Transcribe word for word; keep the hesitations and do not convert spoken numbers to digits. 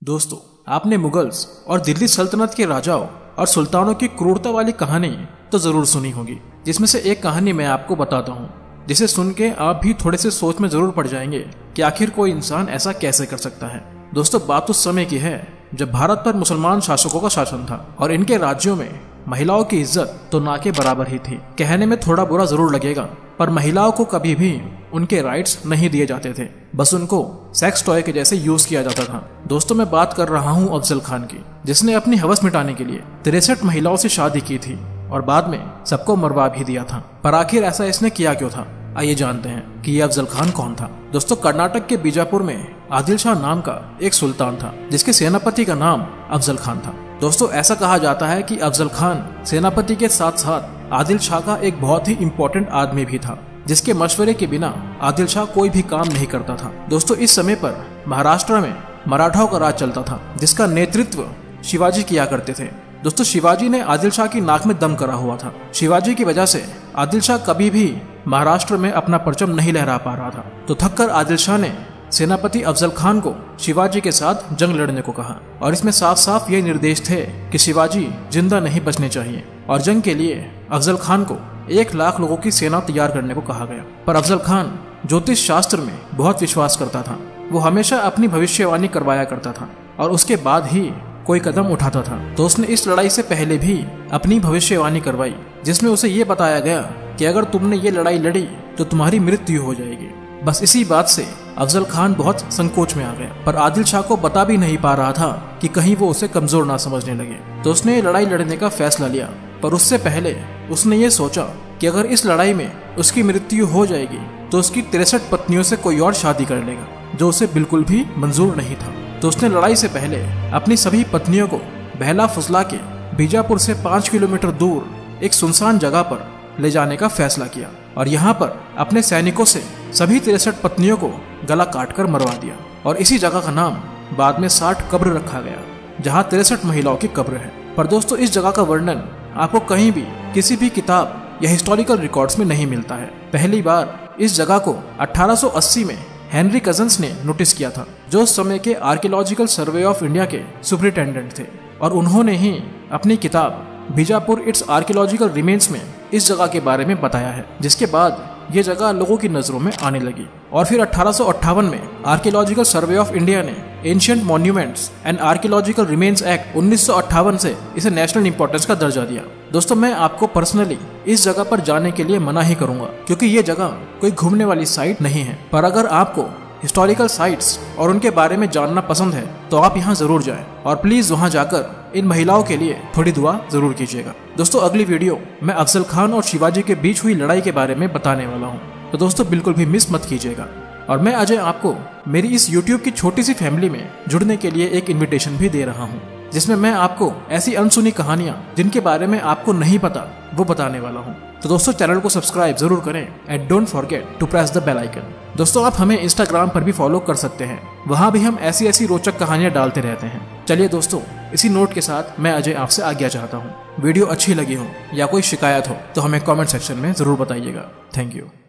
दोस्तों, आपने मुगल्स और दिल्ली सल्तनत के राजाओं और सुल्तानों की क्रूरता वाली कहानी तो जरूर सुनी होगी, जिसमें से एक कहानी मैं आपको बताता हूँ, जिसे सुन के आप भी थोड़े से सोच में जरूर पड़ जाएंगे कि आखिर कोई इंसान ऐसा कैसे कर सकता है। दोस्तों, बात उस समय की है जब भारत पर मुसलमान शासकों का शासन था और इनके राज्यों में महिलाओं की इज्जत तो ना के बराबर ही थी। कहने में थोड़ा बुरा जरूर लगेगा, पर महिलाओं को कभी भी उनके राइट्स नहीं दिए जाते थे, बस उनको सेक्स टॉय के जैसे यूज किया जाता था। दोस्तों, मैं बात कर रहा हूँ अफजल खान की, जिसने अपनी हवस मिटाने के लिए तिरसठ महिलाओं से शादी की थी और बाद में सबको मरवा भी दिया था। पर आखिर ऐसा इसने किया क्यों था? आइए जानते हैं कि ये अफजल खान कौन था। दोस्तों, कर्नाटक के बीजापुर में आदिल शाह नाम का एक सुल्तान था, जिसके सेनापति का नाम अफजल खान था। दोस्तों, ऐसा कहा जाता है कि अफजल खान सेनापति के साथ साथ आदिल शाह का एक बहुत ही इम्पोर्टेंट आदमी भी था, जिसके मशवरे के बिना आदिल शाह कोई भी काम नहीं करता था। दोस्तों, इस समय पर महाराष्ट्र में मराठाओं का राज चलता था, जिसका नेतृत्व शिवाजी किया करते थे। दोस्तों, शिवाजी ने आदिल शाह की नाक में दम करा हुआ था। शिवाजी की वजह से आदिल शाह कभी भी महाराष्ट्र में अपना परचम नहीं लहरा पा रहा था, तो थककर आदिल शाह ने सेनापति अफजल खान को शिवाजी के साथ जंग लड़ने को कहा और इसमें साफ साफ ये निर्देश थे कि शिवाजी जिंदा नहीं बचने चाहिए और जंग के लिए अफजल खान को एक लाख लोगों की सेना तैयार करने को कहा गया। पर अफजल खान ज्योतिष शास्त्र में बहुत विश्वास करता था। वो हमेशा अपनी भविष्यवाणी करवाया करता था और उसके बाद ही कोई कदम उठाता था। तो उसने इस लड़ाई से पहले भी अपनी भविष्यवाणी करवाई, जिसमें उसे ये बताया गया कि अगर तुमने ये लड़ाई लड़ी तो तुम्हारी मृत्यु हो जाएगी। बस इसी बात से अफजल खान बहुत संकोच में आ गया, पर आदिल शाह को बता भी नहीं पा रहा था कि कहीं वो उसे कमजोर ना समझने लगे। तो उसने लड़ाई लड़ने का फैसला लिया, पर उससे पहले उसने ये सोचा कि अगर इस लड़ाई में उसकी मृत्यु हो जाएगी तो उसकी तिरसठ पत्नियों से कोई और शादी कर लेगा, जो उसे बिल्कुल भी मंजूर नहीं था। तो उसने लड़ाई से पहले अपनी सभी पत्नियों को बहला फुसला के बीजापुर से पाँच किलोमीटर दूर एक सुनसान जगह पर ले जाने का फैसला किया और यहाँ पर अपने सैनिकों से सभी तिरसठ पत्नियों को गला काटकर मरवा दिया। और इसी जगह का नाम बाद में साठ कब्र रखा गया, जहाँ तिरसठ महिलाओं की कब्र है। पर दोस्तों, इस जगह का वर्णन आपको कहीं भी किसी भी किताब या हिस्टोरिकल रिकॉर्ड्स में नहीं मिलता है। पहली बार इस जगह को अठारह सौ अस्सी में हेनरी कजन्स ने नोटिस किया था, जो उस समय के आर्कियोलॉजिकल सर्वे ऑफ इंडिया के सुपरिटेंडेंट थे, और उन्होंने ही अपनी किताब बीजापुर इट्स आर्कियोलॉजिकल रिमेन्स में इस जगह के बारे में बताया है। जिसके बाद ये जगह लोगों की नजरों में आने लगी और फिर अठारह सौ अट्ठावन में आर्कियोलॉजिकल सर्वे ऑफ इंडिया ने ancient monuments and archaeological remains act उन्नीस सौ अट्ठावन से इसे नेशनल इंपॉर्टेंस का दर्जा दिया। दोस्तों, मैं आपको पर्सनली इस जगह पर जाने के लिए मना ही करूंगा, क्योंकि ये जगह कोई घूमने वाली साइट नहीं है। पर अगर आपको हिस्टोरिकल साइट्स और उनके बारे में जानना पसंद है तो आप यहाँ जरूर जाएं और प्लीज वहाँ जाकर इन महिलाओं के लिए थोड़ी दुआ जरूर कीजिएगा। दोस्तों, अगली वीडियो मैं अफजल खान और शिवाजी के बीच हुई लड़ाई के बारे में बताने वाला हूँ, तो दोस्तों बिल्कुल भी मिस मत कीजिएगा। और मैं अजय आपको मेरी इस यूट्यूब की छोटी सी फैमिली में जुड़ने के लिए एक इन्विटेशन भी दे रहा हूँ, जिसमें मैं आपको ऐसी अनसुनी कहानियां जिनके बारे में आपको नहीं पता वो बताने वाला हूँ। तो दोस्तों, चैनल को सब्सक्राइब जरूर करें and don't forget to press the bell icon. दोस्तों, आप हमें इंस्टाग्राम पर भी फॉलो कर सकते हैं, वहाँ भी हम ऐसी ऐसी रोचक कहानियां डालते रहते हैं। चलिए दोस्तों, इसी नोट के साथ मैं अजय आपसे आज्ञा चाहता हूँ। वीडियो अच्छी लगी हो या कोई शिकायत हो तो हमें कमेंट सेक्शन में जरूर बताइएगा। Thank you.